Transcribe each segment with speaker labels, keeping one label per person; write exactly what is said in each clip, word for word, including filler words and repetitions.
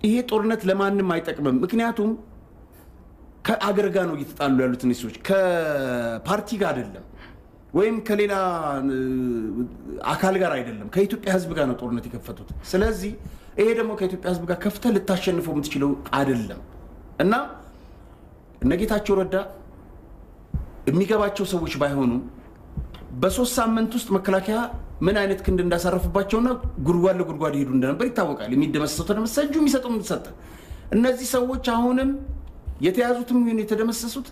Speaker 1: ይሄ ጦርነት ለማንም አይጠቅምም ምክንያቱም ከአገር ጋር ነው እየተጣሉ ያሉት እነሱዎች ከፓርቲ ጋር አይደለም ወይም ከሌላ አካል ጋር አይደለም ከኢትዮጵያ ህዝብ ጋር ነው ጦርነት የከፈቱት ስለዚህ ይሄ ደግሞ ከኢትዮጵያ ህዝብ ጋር ከፍተ ልታሸንፈው የምትችለው አይደለም እና ነጌታቸው ረዳ የሚገባቸው ሰዎች ባይሆኑ በሶስት ሳምንት ውስጥ መከላከያ ምን አይነት ክንድ እንዳሳረፈባቸውና ጉርጓድ ለጉርጓድ ይሄዱ እንደነበር ይታወቃል የሚደመሰሰው ተደመሰጁ የሚሰጠው ምትሰጠ እነዚህ ሰዎች አሁንም የተያዙትም ይሁን የተደመሰሱት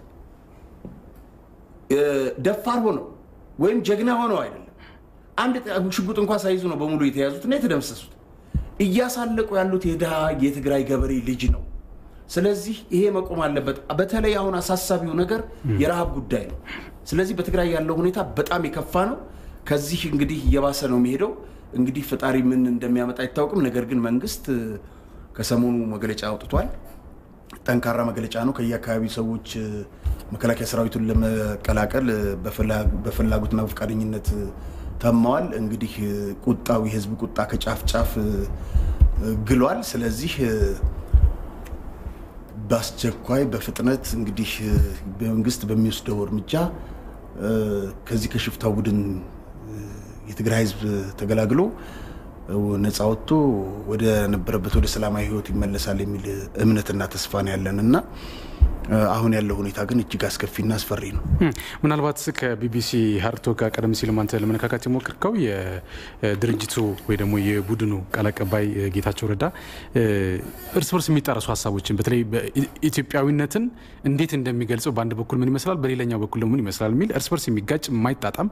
Speaker 1: ደፋር ሆነው ወይም ጀግና ሆነው አይደለም አንድ ሽጉጥ እንኳን ሳይዙ ነው በሙሉ የተያዙትና የተደመሰሱት እያሳለቁ ያሉት የደሃ የትግራይ ገበሬ ልጅ ነው ስለዚህ ይሄ መቆም አለበት በተለይ አሁን አሳሳቢው ነገር የረሃብ ጉዳይ ነው ስለዚህ በትግራይ ያለው ሁኔታ በጣም የከፋ ነው ከዚህ እንግዲህ እየባሰ ነው የሚሄደው እንግዲህ ፈጣሪ ምን እንደሚያመጣ አይታወቅም ነገር ግን መንግስት ከሰሞኑ መግለጫ አውጥቷል ጠንካራ መግለጫ ነው ከየአካባቢ ሰዎች መከላከያ ሰራዊቱን ለመቀላቀል በፍላጎትና በፍቃደኝነት ተማዋል እንግዲህ ቁጣው የህዝብ ቁጣ ከጫፍ ጫፍ ግሏል ስለዚህ ባስቸኳይ በፍጥነት እንግዲህ በመንግስት በሚወስደው እርምጃ ከዚህ ከሽፍታው ቡድን የትግራይ ህዝብ ተገላግሎ ነፃ ወጥቶ ወደ ነበረበት ወደ ሰላማዊ ህይወት ይመለሳል የሚል እምነትና ተስፋ ነው ያለንና አሁን ያለው ሁኔታ ግን እጅግ አስከፊና አስፈሪ ነው
Speaker 2: ምናልባት ከቢቢሲ ሃርቶ ጋር ቀደም ሲል ማንተ ለመነካካት የሞከርከው የድርጅቱ ወይ ደግሞ የቡድኑ ቃል አቀባይ ጌታቸው ረዳ እርስ በርስ የሚጣረሱ ሐሳቦችን በተለይ ኢትዮጵያዊነትን እንዴት እንደሚገልጸው በአንድ በኩል ምን ይመስላል በሌላኛው በኩል ደግሞ ምን ይመስላል የሚል እርስ በርስ የሚጋጭ የማይጣጣም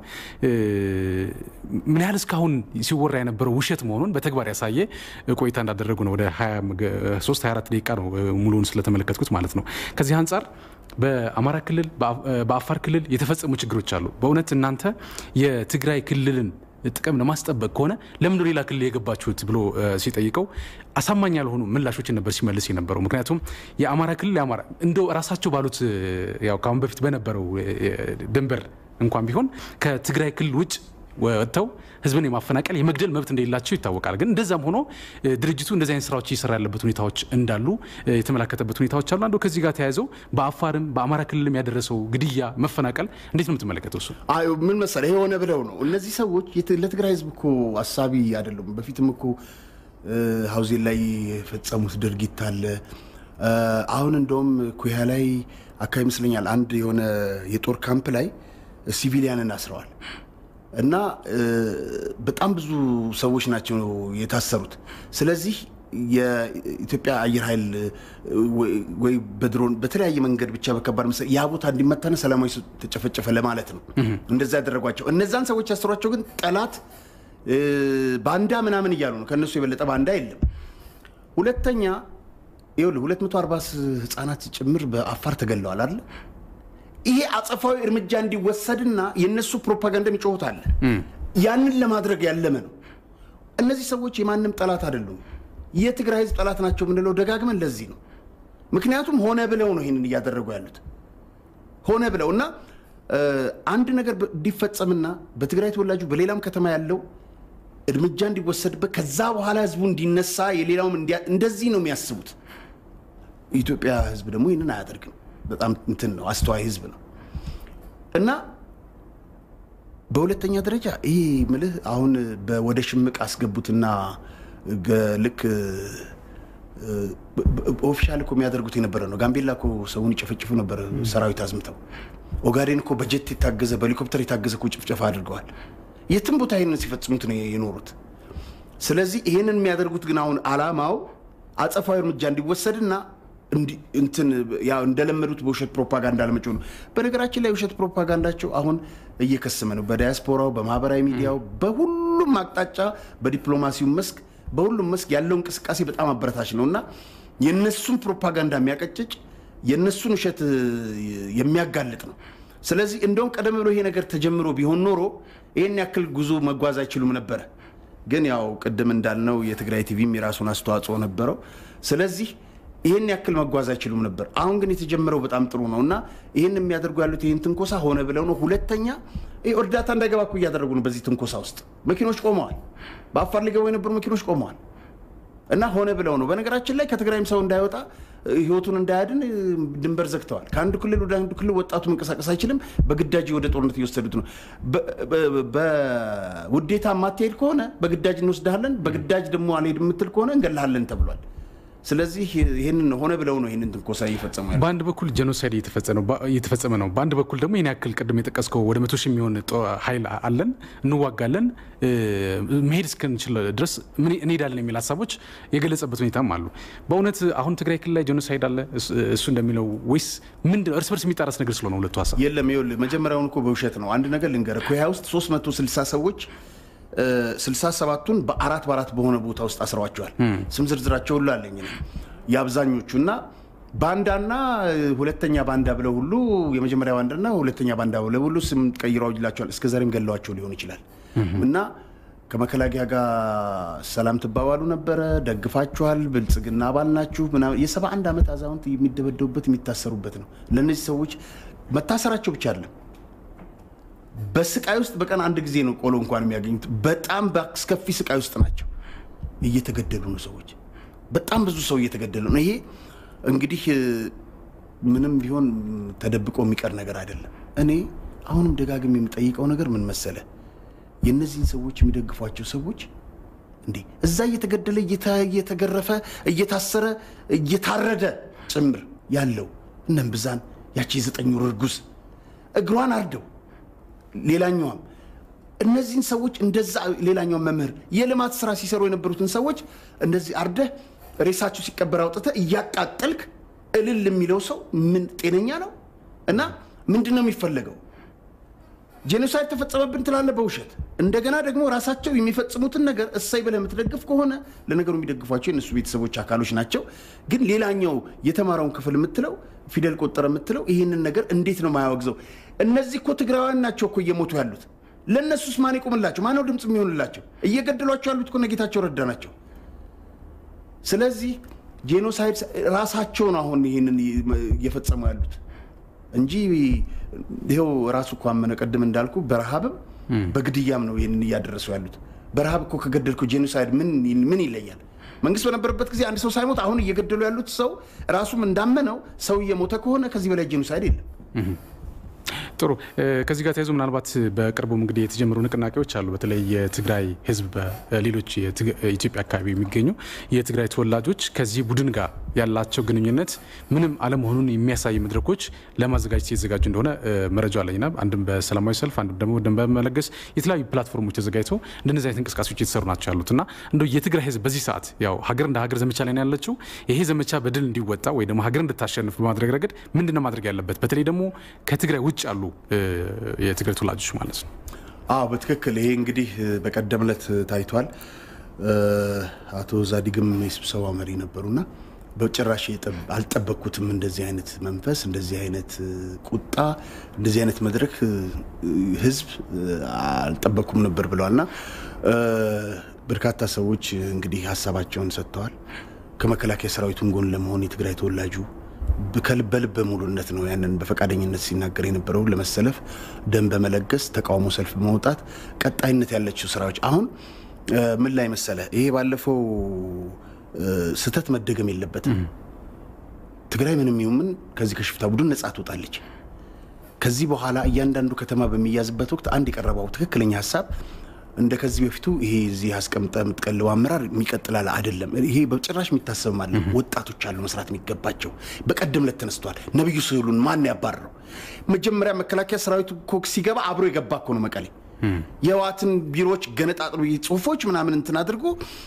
Speaker 2: ምን ያህል እስካሁን ሲወራ የነበረው ውሸት መሆኑን በተግባር ያሳየ ቆይታ እንዳደረጉ ነው ወደ ሶስት ሀያ አራት ደቂቃ ነው ሙሉውን ስለተመለከትኩት ማለት ነው ከዚህ አንፃር በአማራ ክልል በአፋር ክልል የተፈጸሙ ችግሮች አሉ በእውነት እናንተ የትግራይ ክልልን ጥቅም ለማስጠበቅ ከሆነ ለምን ሌላ ክልል የገባችሁት ብሎ ሲጠይቀው አሳማኝ ያልሆኑ ምላሾችን ነበር ሲመልስ የነበረው ምክንያቱም የአማራ ክልል ያማራ እንደው ራሳቸው ባሉት ያው ካሁን በፊት በነበረው ድንበር እንኳን ቢሆን ከትግራይ ክልል ውጭ ወጥተው ህዝብን የማፈናቀል የመግደል መብት እንደሌላቸው ይታወቃል ግን እንደዛም ሆኖ ድርጅቱ እንደዚህ አይነት ስራዎች ይሰራ ያለበት ሁኔታዎች እንዳሉ የተመለከተበት ሁኔታዎች አሉ አንዱ ከዚህ ጋር ተያይዘው በአፋርም በአማራ ክልልም ያደረሰው ግድያ መፈናቀል እንዴት ነው የምትመለከተው እሱ
Speaker 1: አይ ምን መሰለ ይሄ ሆነ ብለው ነው እነዚህ ሰዎች ለትግራይ ህዝብ እኮ አሳቢ አይደሉም በፊትም እኮ ሀውዜን ላይ ፈጸሙት ድርጊት አለ አሁን እንደውም ኩያ ላይ አካባቢ መስለኛል አንድ የሆነ የጦር ካምፕ ላይ ሲቪሊያንን አስረዋል እና በጣም ብዙ ሰዎች ናቸው የታሰሩት ስለዚህ የኢትዮጵያ አየር ኃይል ወይ በድሮን በተለያየ መንገድ ብቻ በከባድ መሰ ያ ቦታ እንዲመታነ ሰላማዊ ተጨፈጨፈ ለማለት ነው እንደዛ ያደረጓቸው እነዛን ሰዎች ያሰሯቸው ግን ጠላት ባንዳ ምናምን ይያሉ ነው ከነሱ የበለጠ ባንዳ የለም ሁለተኛ ይኸውልህ ሁለት መቶ አርባ ህፃናት ጭምር በአፋር ተገለዋል አይደል ይሄ አጸፋዊ እርምጃ እንዲወሰድና የነሱ ፕሮፓጋንዳ የሚጮሁታል ያንን ለማድረግ ያለመ ነው እነዚህ ሰዎች የማንም ጠላት አይደሉም የትግራይ ህዝብ ጠላት ናቸው ምንለው ደጋግመን ለዚህ ነው ምክንያቱም ሆነ ብለው ነው ይሄንን ያደረጉ ያሉት ሆነ ብለውና አንድ ነገር ዲፈጸምና በትግራይ ተወላጁ በሌላም ከተማ ያለው እርምጃ እንዲወሰድበት ከዛ በኋላ ህዝቡ እንዲነሳ የሌላውም እንደዚህ ነው የሚያስቡት ኢትዮጵያ ህዝብ ደግሞ ይሄንን አያደርግም በጣም እንትን ነው አስተዋይ ህዝብ ነው እና በሁለተኛ ደረጃ ይሄ ምልህ አሁን በወደ ሽምቅ አስገቡትና ልክ ኦፊሻል እኮ የሚያደርጉት የነበረ ነው ጋምቤላ እኮ ሰውን ይጨፈጭፉ ነበር ሰራዊት አዝምተው ኦጋዴን እኮ በጀት የታገዘ በሄሊኮፕተር የታገዘ እኮ ጭፍጨፋ አድርገዋል የትም ቦታ ይሄንን ሲፈጽሙት ነው የኖሩት ስለዚህ ይሄንን የሚያደርጉት ግን አሁን አላማው አጸፋዊ እርምጃ እንዲወሰድና እንትን ያው እንደለመዱት በውሸት ፕሮፓጋንዳ ለመጮህ ነው በነገራችን ላይ ውሸት ፕሮፓጋንዳቸው አሁን እየከሰመ ነው በዳያስፖራው በማህበራዊ ሚዲያው በሁሉም አቅጣጫ በዲፕሎማሲው መስክ በሁሉም መስክ ያለው እንቅስቃሴ በጣም አበረታች ነውና የነሱን ፕሮፓጋንዳ የሚያቀጭጭ የነሱን ውሸት የሚያጋልጥ ነው ስለዚህ እንደውም ቀደም ብሎ ይሄ ነገር ተጀምሮ ቢሆን ኖሮ ይሄን ያክል ጉዞ መጓዝ አይችሉም ነበር ግን ያው ቀደም እንዳልነው የትግራይ ቲቪም የራሱን አስተዋጽኦ ነበረው ስለዚህ ይሄን ያክል መጓዝ አይችሉም ነበር አሁን ግን የተጀመረው በጣም ጥሩ ነውና ይሄን የሚያደርጉ ያሉት ይሄን ትንኮሳ ሆነ ብለው ነው ሁለተኛ ይሄ እርዳታ እንዳይገባ እኮ ያደረጉ ነው በዚህ ትንኮሳ ውስጥ መኪኖች ቆመዋል በአፋር ሊገቡ የነበሩ መኪኖች ቆመዋል እና ሆነ ብለው ነው በነገራችን ላይ ከትግራይም ሰው እንዳይወጣ ህይወቱን እንዳያድን ድንበር ዘግተዋል ከአንዱ ክልል ወደ አንዱ ክልል ወጣቱ መንቀሳቀስ አይችልም በግዳጅ ወደ ጦርነት እየወሰዱት ነው በውዴታ ማትሄድ ከሆነ በግዳጅ እንወስዳለን በግዳጅ ደግሞ አልሄድ የምትል ከሆነ እንገላለን ተብሏል ስለዚህ ይሄንን ሆነ ብለው ነው ይሄንን ትንኮሳ እየፈጸሙ ያለው
Speaker 2: በአንድ በኩል ጄኖሳይድ እየተፈጸመ እየተፈጸመ ነው በአንድ በኩል ደግሞ የኔ ያክል ቀደም የጠቀስከው ወደ መቶ ሺህ የሚሆን ኃይል አለን እንዋጋለን መሄድ እስከንችል ድረስ ምን እንሄዳለን የሚል ሐሳቦች የገለጸበት ሁኔታም አሉ በእውነት አሁን ትግራይ ክልል ላይ ጄኖሳይድ አለ እሱ እንደሚለው ወይስ ምን እርስ በርስ የሚጣረስ ነገር ስለሆነ ሁለቱ ሐሳብ
Speaker 1: የለም ይኸውልህ መጀመሪያውን እኮ በውሸት ነው አንድ ነገር ልንገርህ ኮያ ውስጥ ሶስት መቶ ስልሳ ሰዎች ስልሳ ሰባቱን በአራት በአራት በሆነ ቦታ ውስጥ አስረዋቸዋል ስም ዝርዝራቸው ሁሉ አለኝ ነው ያብዛኞቹና ባንዳና ሁለተኛ ባንዳ ብለው ሁሉ የመጀመሪያ ባንዳና ሁለተኛ ባንዳ ብለው ሁሉ ስም ቀይረው ይላቸዋል እስከዛሬም ገለዋቸው ሊሆን ይችላል እና ከመከላከያ ጋር ሰላም ተባባሉ ነበር ደግፋቸዋል ብልጽግና አባልናችሁ ምናምን የሰባ አንድ አመት አዛውንት የሚደበደቡበት የሚታሰሩበት ነው ለነዚህ ሰዎች መታሰራቸው ብቻ አይደለም በስቃይ ውስጥ በቀን አንድ ጊዜ ነው ቆሎ እንኳን የሚያገኙት በጣም በአስከፊ ስቃይ ውስጥ ናቸው እየተገደሉ ነው ሰዎች በጣም ብዙ ሰው እየተገደሉ ነው ይሄ እንግዲህ ምንም ቢሆን ተደብቆ የሚቀር ነገር አይደለም እኔ አሁንም ደጋግሜ የምጠይቀው ነገር ምን መሰለ የነዚህን ሰዎች የሚደግፏቸው ሰዎች እንዴ እዛ እየተገደለ እየተገረፈ እየታሰረ እየታረደ ጭምር ያለው እነም ብዛን ያቺ ዘጠኝ ወር እርጉዝ እግሯን አርደው ሌላኛው እነዚህን ሰዎች እንደዛ ሌላኛው መምህር የልማት ስራ ሲሰሩ የነበሩትን ሰዎች እንደዚህ አርደ ሬሳቸው ሲቀበር አውጥተ እያቃጠልክ እልል የሚለው ሰው ምን ጤነኛ ነው እና ምንድነው የሚፈልገው ጄኖሳይድ ተፈጸመብን ትላለ በውሸት እንደገና ደግሞ ራሳቸው የሚፈጽሙትን ነገር እሰይ ብለ የምትደግፍ ከሆነ ለነገሩ የሚደግፏቸው እነሱ ቤተሰቦች አካሎች ናቸው ግን ሌላኛው የተማረውን ክፍል የምትለው ፊደል ቆጠረ የምትለው ይሄንን ነገር እንዴት ነው ማያወግዘው እነዚህ እኮ ትግራዋን ናቸው እኮ እየሞቱ ያሉት ለነሱስ ማን ይቆምላቸው ማን ነው ድምጽ የሚሆንላቸው እየገደሏቸው ያሉት እኮ ነጌታቸው ረዳ ናቸው ስለዚህ ጄኖሳይድ ራሳቸው ነው አሁን ይሄንን እየፈጸሙ ያሉት እንጂ ይሄው ራሱ እኮ አመነ ቀደም እንዳልኩ በረሃብም በግድያም ነው ይሄንን ያደረሱ ያሉት በረሃብ እኮ ከገደልኩ ጄኖሳይድ ምን ምን ይለያል መንግስት በነበረበት ጊዜ አንድ ሰው ሳይሞት አሁን እየገደሉ ያሉት ሰው ራሱም እንዳመነው ሰው እየሞተ ከሆነ ከዚህ በላይ ጄኖሳይድ የለም
Speaker 2: ጥሩ ከዚህ ጋር ተያይዞ ምናልባት በቅርቡ እንግዲህ የተጀመሩ ንቅናቄዎች አሉ በተለይ የትግራይ ህዝብ በሌሎች የኢትዮጵያ አካባቢ የሚገኙ የትግራይ ተወላጆች ከዚህ ቡድን ጋር ያላቸው ግንኙነት ምንም አለመሆኑን የሚያሳይ መድረኮች ለማዘጋጀት የተዘጋጁ እንደሆነ መረጃው አለኝና አንድም በሰላማዊ ሰልፍ አንድም ደግሞ ደም በመለገስ የተለያዩ ፕላትፎርሞች ተዘጋጅተው እንደነዚህ አይነት እንቅስቃሴዎች የተሰሩ ናቸው ያሉትና እንደው የትግራይ ህዝብ በዚህ ሰዓት ያው ሀገር እንደ ሀገር ዘመቻ ላይ ነው ያለችው ይሄ ዘመቻ በድል እንዲወጣ ወይ ደግሞ ሀገር እንድታሸንፍ በማድረግ ረገድ ምንድነው ማድረግ ያለበት በተለይ ደግሞ ከትግራይ ውጭ ያሉ የትግራይ ተወላጆች ማለት ነው
Speaker 1: አዎ በትክክል ይሄ እንግዲህ በቀደምለት ታይቷል አቶ ዛዲግም የስብሰባው መሪ ነበሩና በጭራሽ አልጠበቅኩትም እንደዚህ አይነት መንፈስ እንደዚህ አይነት ቁጣ እንደዚህ አይነት መድረክ ህዝብ አልጠበቅኩም ነበር ብለዋልና በርካታ ሰዎች እንግዲህ ሐሳባቸውን ሰጥተዋል ከመከላከያ ሰራዊቱን ጎን ለመሆን የትግራይ ተወላጁ በልበ ሙሉነት ነው ያንን በፈቃደኝነት ሲናገር የነበረው ለመሰለፍ ደም በመለገስ ተቃውሞ ሰልፍ በመውጣት ቀጣይነት ያለችው ስራዎች አሁን ምን ላይ መሰለ ይሄ ባለፈው ስተት መደገም የለበትም ትግራይ ምንም ይሁን ከዚህ ከሽፍታ ቡድን ነፃ ትወጣለች ከዚህ በኋላ እያንዳንዱ ከተማ በሚያዝበት ወቅት አንድ የቀረበው ትክክለኛ ሐሳብ እንደ ከዚህ በፊቱ ይሄ እዚህ አስቀምጠ ምትቀልው አመራር የሚቀጥላል አይደለም ይሄ በጭራሽ የሚታሰብ ማለት ወጣቶች አሉ መስራት የሚገባቸው በቀደም ለተነስተዋል ነብዩ ስሉን ማን ያባረረው መጀመሪያ መከላከያ ሰራዊቱ ኮክ ሲገባ አብሮ የገባ እኮ ነው መቀሌ የዋትን ቢሮዎች ገነጣጥሩ ጽሁፎች ምናምን እንትን አድርጎ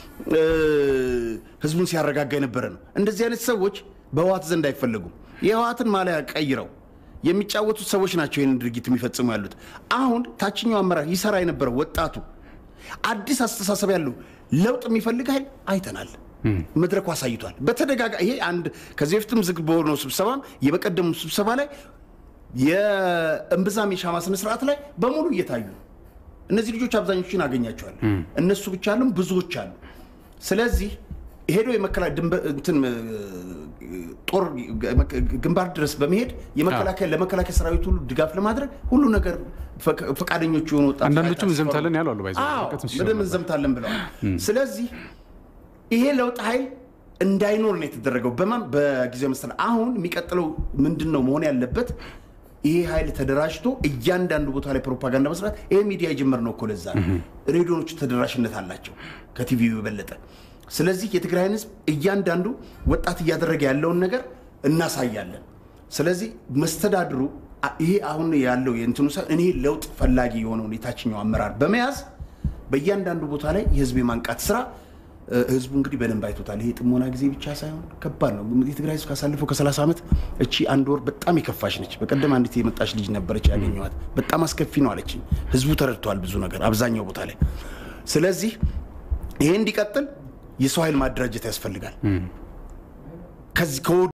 Speaker 1: ህዝቡን ሲያረጋጋ የነበረ ነው እንደዚህ አይነት ሰዎች በዋት ዘንድ አይፈልጉም የዋትን ማሊያ ቀይረው የሚጫወቱት ሰዎች ናቸው ይሄን ድርጊት የሚፈጽሙ ያሉት አሁን ታችኛው አመራር ይሰራ የነበረው ወጣቱ አዲስ አስተሳሰብ ያለው ለውጥ የሚፈልግ ኃይል አይተናል መድረኩ አሳይቷል በተደጋጋ ይሄ አንድ ከዚህ በፊትም ዝግ በሆነው ስብሰባም የበቀደሙ ስብሰባ ላይ የእምብዛም የሻማ ስነ ስርዓት ላይ በሙሉ እየታዩ እነዚህ ልጆች አብዛኞቹን አገኛቸዋል እነሱ ብቻ አሉም ብዙዎች አሉ ስለዚህ ሄዶ የመከላ እንትን ጦር ግንባር ድረስ በመሄድ የመከላከያ ለመከላከያ ሰራዊቱ ሁሉ ድጋፍ ለማድረግ ሁሉ ነገር ፈቃደኞች ሆኖ ወጣ
Speaker 2: አንዳንዶቹም ዘምታለን ያለው አሉ ባይዘው
Speaker 1: ምንም ዘምታለን ብለዋል ስለዚህ ይሄ ለውጥ ኃይል እንዳይኖር ነው የተደረገው በማን በጊዜው መስተላ አሁን የሚቀጥለው ምንድነው መሆን ያለበት ይሄ ኃይል ተደራጅቶ እያንዳንዱ ቦታ ላይ ፕሮፓጋንዳ መስራት ይሄ ሚዲያ ጀመር ነው እኮ ለዛ ሬዲዮኖቹ ተደራሽነት አላቸው ከቲቪው በለጠ ስለዚህ የትግራይ ህዝብ እያንዳንዱ ወጣት ያደረገ ያለውን ነገር እናሳያለን ስለዚህ መስተዳድሩ ይሄ አሁን ያለው የእንትኑ ሰ እኔ ለውጥ ፈላጊ የሆነው የታችኛው አመራር በመያዝ በእያንዳንዱ ቦታ ላይ የህዝብ ማንቃት ስራ ህዝቡ እንግዲህ በደንብ አይቶታል ይሄ ጥሞና ጊዜ ብቻ ሳይሆን ከባድ ነው የትግራይ ህዝብ ካሳለፈው ከ30 አመት እቺ አንድ ወር በጣም ይከፋሽ ነች በቀደም አንዲት የመጣች ልጅ ነበረች ያገኘዋት በጣም አስከፊ ነው አለች ህዝቡ ተረድቷል ብዙ ነገር አብዛኛው ቦታ ላይ ስለዚህ ይሄ እንዲቀጥል የሰው ኃይል ማደራጀት ያስፈልጋል ከዚህ